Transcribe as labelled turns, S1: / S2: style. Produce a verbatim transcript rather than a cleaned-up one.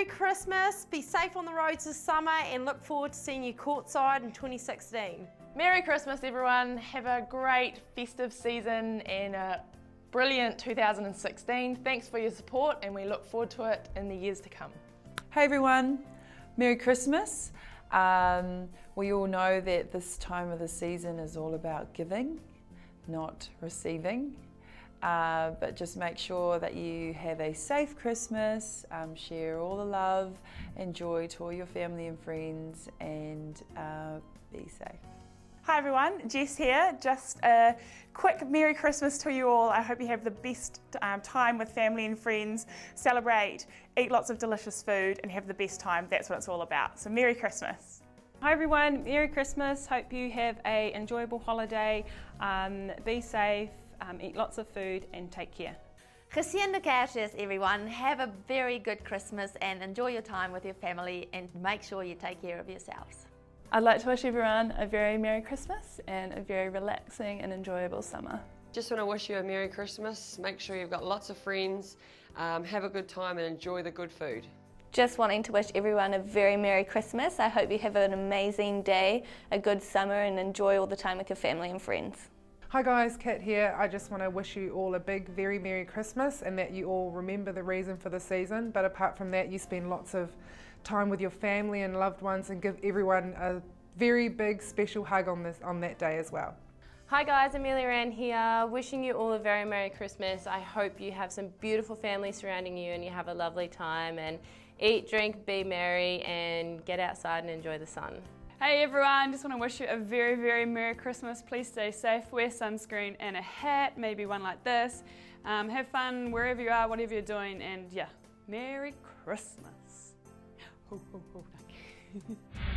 S1: Merry Christmas, be safe on the roads this summer and look forward to seeing you courtside in twenty sixteen.
S2: Merry Christmas everyone, have a great festive season and a brilliant two thousand sixteen. Thanks for your support and we look forward to it in the years to come.
S3: Hey everyone, Merry Christmas. Um, we all know that this time of the season is all about giving, not receiving. Uh, but just make sure that you have a safe Christmas, um, share all the love and joy to all your family and friends, and uh, be safe.
S4: Hi everyone, Jess here. Just a quick Merry Christmas to you all. I hope you have the best um, time with family and friends. Celebrate, eat lots of delicious food and have the best time. That's what it's all about. So Merry Christmas.
S5: Hi everyone, Merry Christmas. Hope you have a enjoyable holiday. Um, be safe, um, eat lots of food and take care.
S6: Geseënde Kersfees everyone. Have a very good Christmas and enjoy your time with your family and make sure you take care of yourselves.
S7: I'd like to wish everyone a very Merry Christmas and a very relaxing and enjoyable summer.
S8: Just want to wish you a Merry Christmas. Make sure you've got lots of friends, um, have a good time and enjoy the good food.
S9: Just wanting to wish everyone a very Merry Christmas. I hope you have an amazing day, a good summer and enjoy all the time with your family and friends.
S10: Hi guys, Kat here. I just want to wish you all a big, very Merry Christmas and that you all remember the reason for the season, but apart from that you spend lots of time with your family and loved ones and give everyone a very big special hug on, this, on that day as well.
S2: Hi guys, Amelia Rand here, wishing you all a very Merry Christmas. I hope you have some beautiful families surrounding you and you have a lovely time and eat, drink, be merry and get outside and enjoy the sun.
S11: Hey everyone, just want to wish you a very, very Merry Christmas. Please stay safe, wear sunscreen and a hat, maybe one like this. Um, have fun wherever you are, whatever you're doing, and yeah, Merry Christmas. Ho, ho, ho.